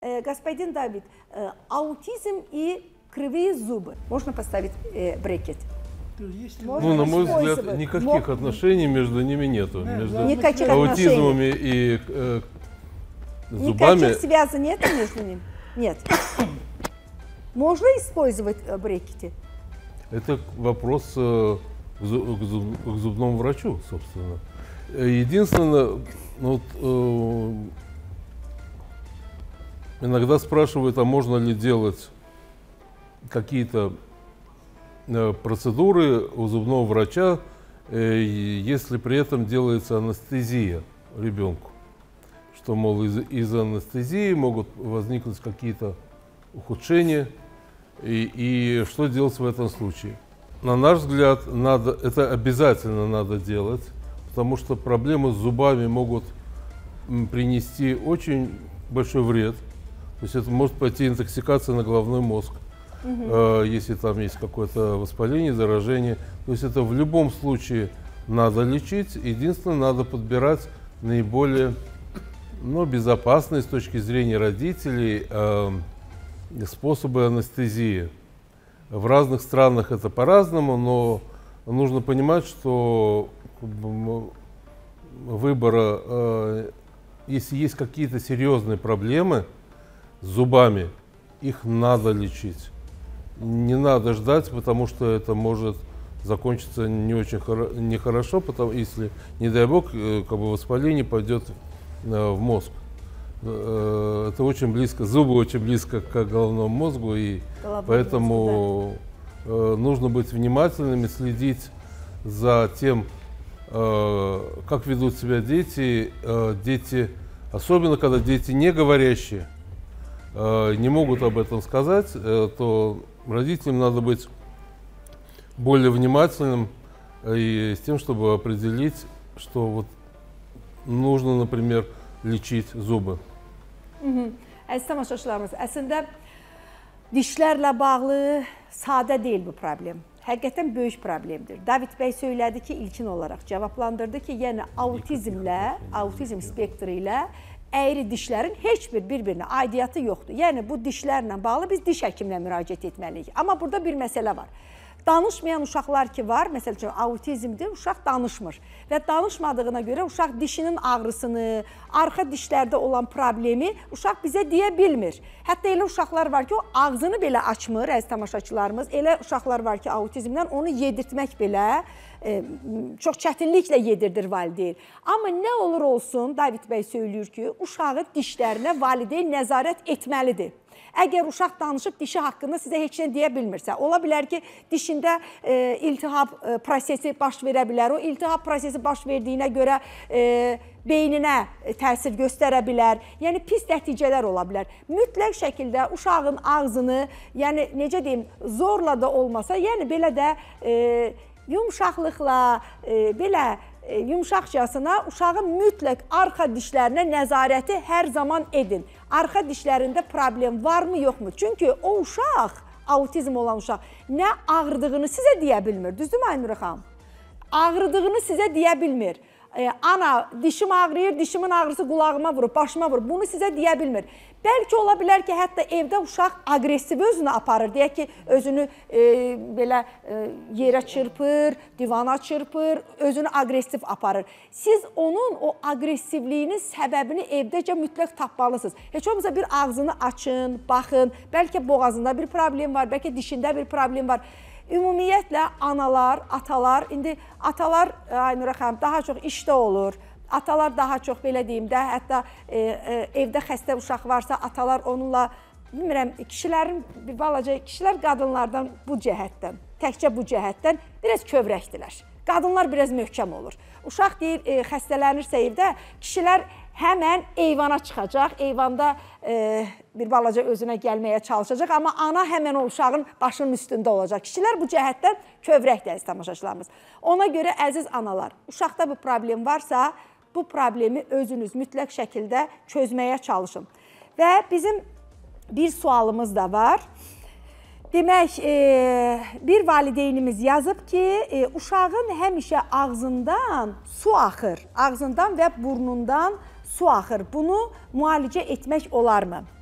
господин Давид, аутизм и кривые зубы. Можно поставить брекет? Ну, на мой взгляд, никаких отношений между ними нету. Между никаких аутизмом и зубами. Никаких связей нет между ними? Нет. Можно использовать брекеты? Это вопрос к зубному врачу, собственно. Единственное, вот, иногда спрашивают, а можно ли делать какие-то процедуры у зубного врача, если при этом делается анестезия ребенку. Что, мол, из анестезии могут возникнуть какие-то ухудшения. И что делать в этом случае? На наш взгляд, это обязательно надо делать, потому что проблемы с зубами могут принести очень большой вред. То есть это может пойти интоксикация на головной мозг, если там есть какое-то воспаление, заражение. То есть это в любом случае надо лечить. Единственное, надо подбирать наиболее безопасные с точки зрения родителей способы анестезии. В разных странах это по-разному, но нужно понимать, что выбора, если есть какие-то серьезные проблемы с зубами, их надо лечить. Не надо ждать, потому что это может закончиться не очень нехорошо, если, не дай бог, воспаление пойдет в мозг. Это очень близко, зубы очень близко к головному мозгу, и поэтому нужно быть внимательными, следить за тем, как ведут себя дети. Дети, особенно когда дети не говорящие, не могут об этом сказать, то родителям надо быть более внимательным и с тем, чтобы определить, что вот нужно, например, lечить zubı. Əziz tamaşaçılarımız, əslində dişlərlə bağlı sadə deyil bu problem. Həqiqətən böyük problemdir. David bəy söylədi ki, ilkin olaraq cavablandırdı ki, yəni autizm spektri ilə əyri dişlərin heç bir-birinə aidiyyatı yoxdur. Yəni bu dişlərlə bağlı biz diş həkiminə müraciət etməliyik. Amma burada bir məsələ var. Danışmayan uşaqlar ki var, məsəl üçün autizmdir, uşaq danışmır və danışmadığına görə uşaq dişinin ağrısını, arxa dişlərdə olan problemi uşaq bizə deyə bilmir. Hətta elə uşaqlar var ki, o ağzını belə açmır, əziz tamaşaçılarımız, elə uşaqlar var ki, autizmdən onu yedirtmək belə çox çətinliklə yedirdir valideyn. Amma nə olur olsun, David bəy söylüyor ki, uşağın dişlərinə valideyn nəzarət etməlidir. Əgər uşaq danışıb dişi haqqında sizə heç nə deyə bilmirsə, ola bilər ki, dişində iltihab prosesi baş verə bilər. O iltihab prosesi baş verdiyinə görə beyninə təsir göstərə bilər. Yəni pis nəticələr ola bilər. Mütləq şəkildə uşağın ağzını, yəni necə deyim, zorla da olmasa, yəni belə də yumşaqlıqla, belə yumşaqcasına uşağın mütləq arxa dişlərinə nəzarəti hər zaman edin. Arxa dişlərində problem varmı, yoxmu? Çünki o uşaq, autizm olan uşaq, nə ağrıdığını sizə deyə bilmir. Düzdürmü Aynur xanım? Ağrıdığını sizə deyə bilmir. Ana, dişim ağrıyır, dişimin ağrısı qulağıma vurur, başıma vurur. Bunu sizə deyə bilmir. Bəlkə ola bilər ki, hətta evdə uşaq aqressiv özünü aparır. Deyək ki, özünü belə yerə çırpır, divana çırpır, özünü aqressiv aparır. Siz onun o aqressivliyinin səbəbini evdəcə mütləq tapmalısınız. Heç olmasa bir ağzını açın, baxın. Bəlkə boğazında bir problem var, bəlkə dişində bir problem var. Ümumiyyətlə, analar, atalar, indi atalar, Aynur xanım, daha çox işdə olur. Atalar daha çox, belə deyim də, hətta evdə xəstə uşaq varsa, atalar onunla, bilmirəm, kişilər qadınlardan bu cəhətdən, təkcə bu cəhətdən biraz kövrəkdilər. Qadınlar biraz möhkəm olur. Uşaq deyir, xəstələnirsə evdə, kişilər həmən eyvana çıxacaq, eyvanda bir balaca özünə gəlməyə çalışacaq, amma ana həmən o uşağın başının üstündə olacaq. Kişilər bu cəhətdən kövrəkdir, əziz tamaşaçılarımız. Ona görə, əziz analar, uşaqda bu problem varsa, bu problemi özünüz mütləq şəkildə çözməyə çalışın. Və bizim bir sualımız da var. Demək, bir valideynimiz yazıb ki, uşağın həmişə ağzından su axır, ağzından və burnundan su axır. Bunu müalicə etmək olarmı?